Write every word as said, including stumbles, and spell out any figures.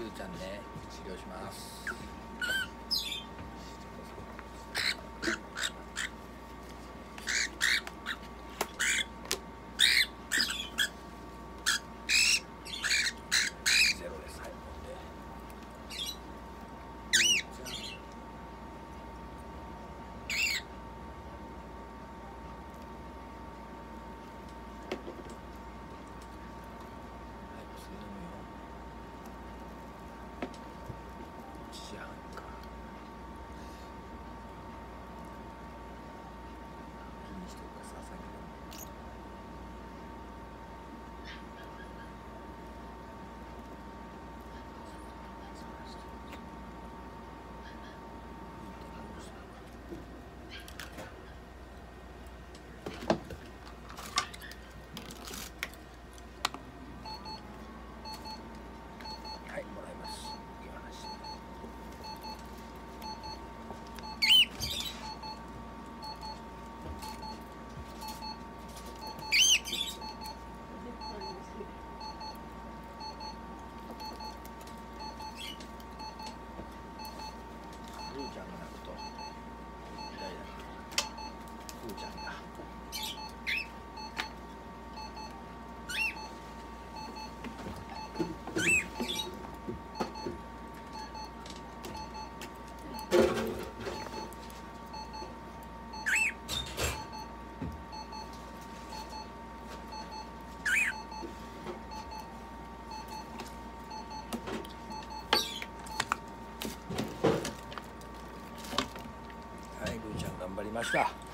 ーちゃんね、治療します。ゼロです。はい、持って。いちじはんか。いいにしておくかさ、先でも。はい、もらいます。いい話。ふーちゃんが泣くと痛いだな。ふーちゃんが。はい、ぐーちゃん頑張りました。